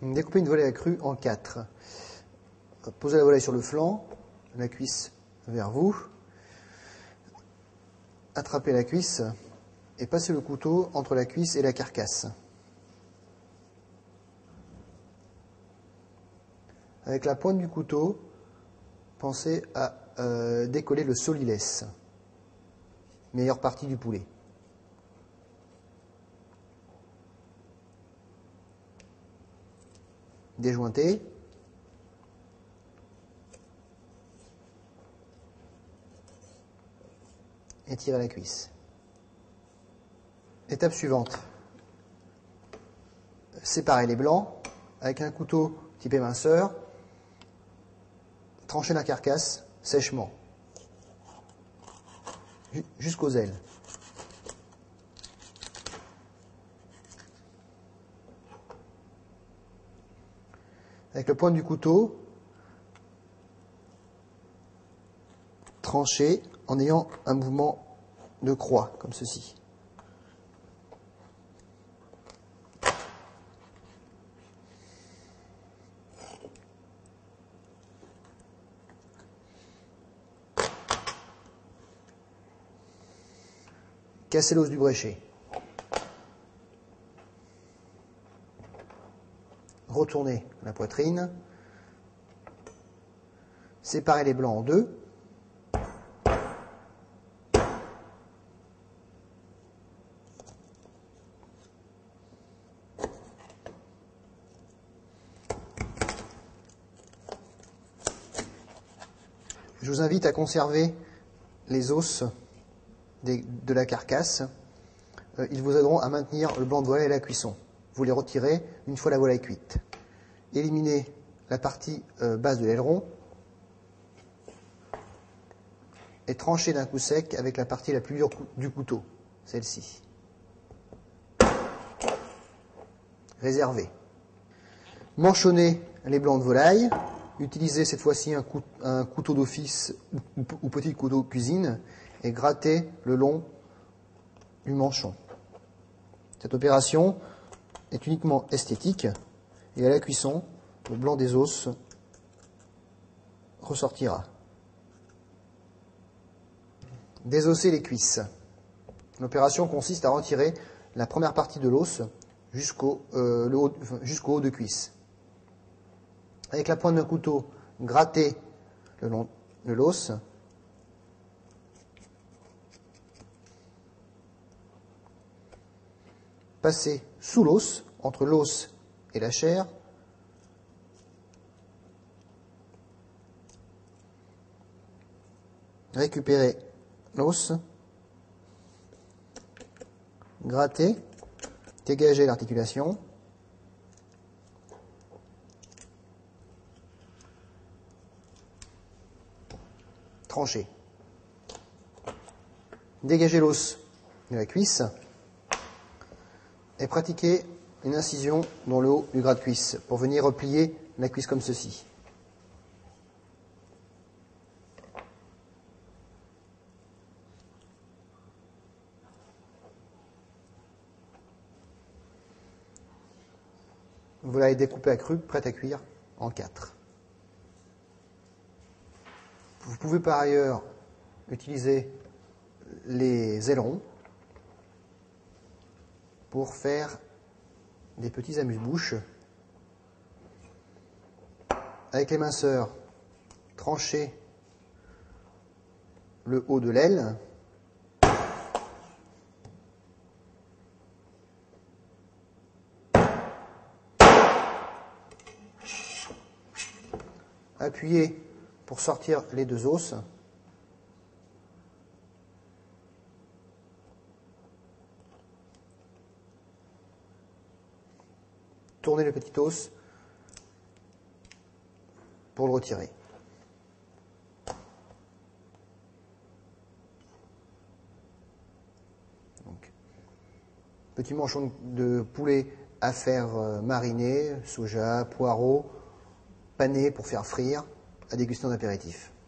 Découpez une volaille crue en 4. Posez la volaille sur le flanc, la cuisse vers vous. Attrapez la cuisse et passez le couteau entre la cuisse et la carcasse. Avec la pointe du couteau, pensez à décoller le solilès, meilleure partie du poulet. Déjointez. Et tirez la cuisse. Étape suivante. Séparez les blancs avec un couteau type éminceur. Tranchez la carcasse sèchement jusqu'aux ailes. Avec le point du couteau, tranchez en ayant un mouvement de croix, comme ceci. Cassez l'os du bréchet. Retournez la poitrine. Séparez les blancs en deux. Je vous invite à conserver les os de la carcasse. Ils vous aideront à maintenir le blanc de volaille à la cuisson. Vous les retirez une fois la volaille cuite. Éliminez la partie basse de l'aileron et tranchez d'un coup sec avec la partie la plus dure du couteau, celle-ci. Réservez. Manchonnez les blancs de volaille. Utilisez cette fois-ci un couteau d'office ou petit couteau de cuisine et grattez le long du manchon. Cette opération est uniquement esthétique et à la cuisson, le blanc des os ressortira. Désosser les cuisses. L'opération consiste à retirer la première partie de l'os jusqu'au haut de cuisse. Avec la pointe d'un couteau, grattez le long de l'os. Passez sous l'os, entre l'os et la chair. Récupérez l'os. Grattez. Dégagez l'articulation. Tranchez. Dégagez l'os de la cuisse et pratiquez une incision dans le haut du gras de cuisse pour venir replier la cuisse comme ceci. Volaille découpée à cru, prête à cuire en 4. Vous pouvez par ailleurs utiliser les ailerons pour faire des petits amuse-bouches. Avec l'éminceur, tranchez le haut de l'aile. Appuyez pour sortir les deux os. Tournez le petit os pour le retirer. Donc, petit manchon de poulet à faire mariner, soja, poireaux, pané pour faire frire, à déguster en apéritif.